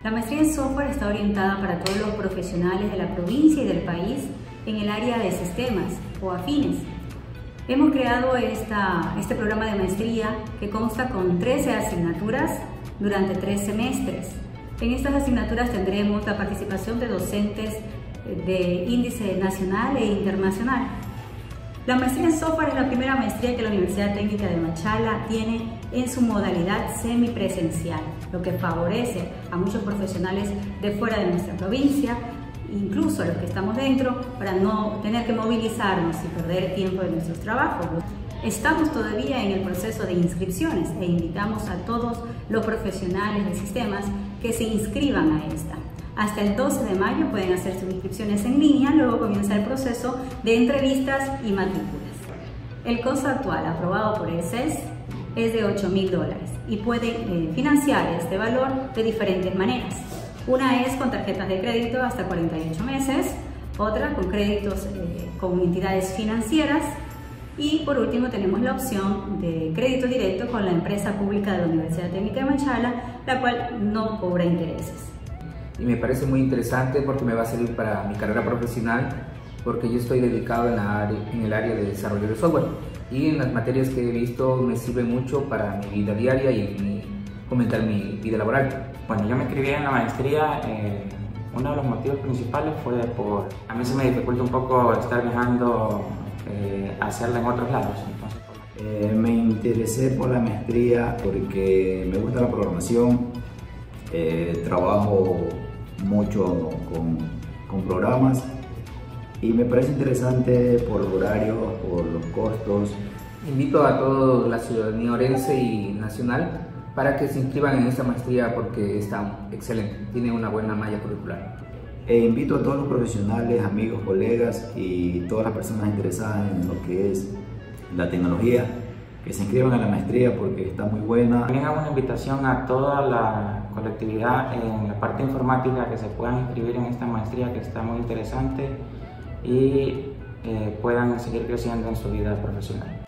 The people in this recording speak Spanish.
La maestría en software está orientada para todos los profesionales de la provincia y del país en el área de sistemas o afines. Hemos creado este programa de maestría que consta con 13 asignaturas durante 3 semestres. En estas asignaturas tendremos la participación de docentes de índice nacional e internacional. La maestría en software es la primera maestría que la Universidad Técnica de Machala tiene en su modalidad semipresencial, lo que favorece a muchos profesionales de fuera de nuestra provincia, incluso a los que estamos dentro, para no tener que movilizarnos y perder tiempo de nuestros trabajos. Estamos todavía en el proceso de inscripciones e invitamos a todos los profesionales de sistemas que se inscriban a esta. Hasta el 12 de mayo pueden hacer sus inscripciones en línea, luego comienza el proceso de entrevistas y matrículas. El costo actual aprobado por el CES es de $8.000 y pueden financiar este valor de diferentes maneras. Una es con tarjetas de crédito hasta 48 meses, otra con créditos con entidades financieras y por último tenemos la opción de crédito directo con la empresa pública de la Universidad Técnica de Machala, la cual no cobra intereses. Y me parece muy interesante porque me va a servir para mi carrera profesional, porque yo estoy dedicado en el área de desarrollo de software y en las materias que he visto me sirve mucho para mi vida diaria y fomentar mi vida laboral. Cuando yo me inscribí en la maestría, uno de los motivos principales fue a mí se me dificulta un poco estar viajando a hacerla en otros lados. Entonces, me interesé por la maestría porque me gusta la programación, trabajo mucho con programas y me parece interesante por los horarios, por los costos. Invito a toda la ciudadanía orense y nacional para que se inscriban en esta maestría porque está excelente, tiene una buena malla curricular. Invito a todos los profesionales, amigos, colegas y todas las personas interesadas en lo que es la tecnología que se inscriban a la maestría porque está muy buena. También hago una invitación a toda la colectividad en la parte informática que se puedan inscribir en esta maestría que está muy interesante y puedan seguir creciendo en su vida profesional.